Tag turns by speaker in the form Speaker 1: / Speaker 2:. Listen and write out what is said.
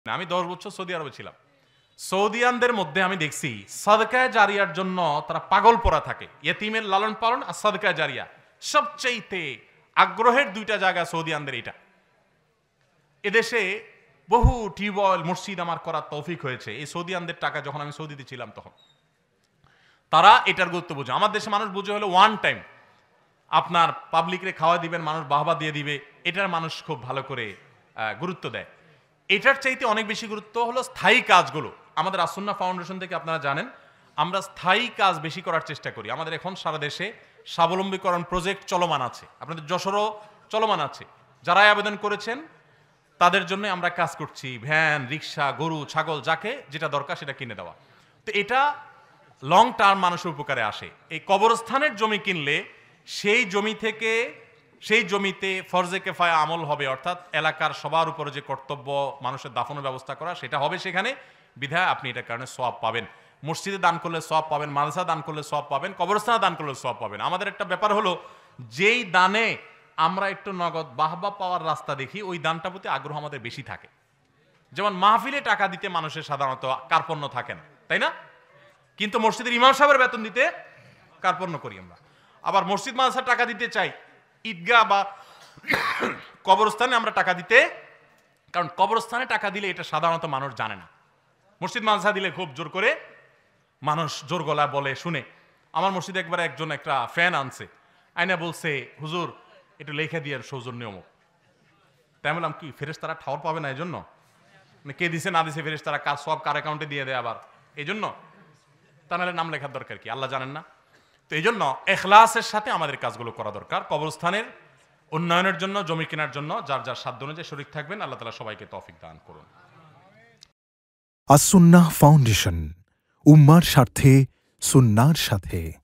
Speaker 1: আমি 10 বছর সৌদি আরবে ছিলাম। সৌদিয়ানদের মধ্যে আমি দেখছি সাদকায়ে জারিয়ার জন্য তারা পাগল পড়া থাকে। ইয়েতিমের লালন পালন আর সাদকায়ে জারিয়া সবচেয়ে আগ্রহের দুইটা জায়গা সৌদিয়ানদের এটা। এদেশে বহু টিউবওয়েল মসজিদ আমার করার তৌফিক হয়েছে এই সৌদিয়ানদের টাকা যখন আমি সৌদিতে ছিলাম তখন। তারা এটার গুরুত্ব বুঝে। আমার দেশে মানুষ বুঝে হলো ওয়ান টাইম আপনার পাবলিকরে খাওয়া দিবেন, মানুষ বাহবা দিয়ে দিবে, এটার মানুষ খুব ভালো করে গুরুত্ব দেয়। এটার চাইতে অনেক বেশি গুরুত্ব হলো স্থায়ী কাজগুলো। আমাদের আসুন্নাহ ফাউন্ডেশন থেকে আপনারা জানেন আমরা স্থায়ী কাজ বেশি করার চেষ্টা করি। আমাদের এখন সারা দেশে স্বাবলম্বীকরণ প্রজেক্ট চলমান আছে, আপনাদের যশোরও চলমান আছে। যারাই আবেদন করেছেন তাদের জন্য আমরা কাজ করছি, ভ্যান, রিক্সা, গরু, ছাগল, যাকে যেটা দরকার সেটা কিনে দেওয়া। তো এটা লং টার্ম মানুষের উপকারে আসে। এই কবরস্থানের জমি কিনলে সেই জমি থেকে সেই জমিতে ফরজে কেফায়া আমল হবে, অর্থাৎ এলাকার সবার উপরে যে কর্তব্য মানুষের দাফনের ব্যবস্থা করা সেটা হবে সেখানে, বিধায় আপনি এটার কারণে সওয়াব পাবেন। মসজিদে দান করলে সওয়াব পাবেন, মাদ্রাসা দান করলে সওয়াব পাবেন, কবরস্থানে দান করলে সওয়াব পাবেন। আমাদের একটা ব্যাপার হলো যেই দানে আমরা একটু নগদ বাহবা পাওয়ার রাস্তা দেখি ওই দানটার প্রতি আগ্রহ আমাদের বেশি থাকে। যেমন মাহফিলে টাকা দিতে মানুষের সাধারণত কার্পণ্য থাকে না, তাই না? কিন্তু মসজিদের ইমাম সাহেবের বেতন দিতে কার্পণ্য করি আমরা। আবার মসজিদ মাদ্রাসার টাকা দিতে চাই, ঈদগাহ বা কবরস্থানে আমরা টাকা দিতে, কারণ কবরস্থানে টাকা দিলে এটা সাধারণত মানুষ জানে না। মসজিদ মাদ্রাসা দিলে খুব জোর করে মানুষ জোর গলা বলে শুনে। আমার মসজিদে একবার একজন একটা ফ্যান আনছে, আইনা বলছে হুজুর একটু লেখা দিয়ে সৌজন্য অমুক। তাই বললাম কি ফেরেশতারা ঠাওর পাবে না এই জন্য? মানে কে দিছে না দিছে ফেরেশতারা কাজ সব কার অ্যাকাউন্টে দিয়ে দেয় আবার এই জন্য? তা নাহলে নাম লেখার দরকার কি? আল্লাহ জানেন না? তো এই জন্য এখলাসের সাথে আমাদের কাজগুলো করা দরকার। কবরস্থানের উন্নয়নের জন্য, জমি কেনার জন্য যার যার সাধ্য অনুযায়ী শরীক থাকবেন। আল্লাহ তাআলা সবাইকে তৌফিক দান করুন।
Speaker 2: আসুন্নাহ ফাউন্ডেশন, উম্মার স্বার্থে সুন্নাহর সাথে।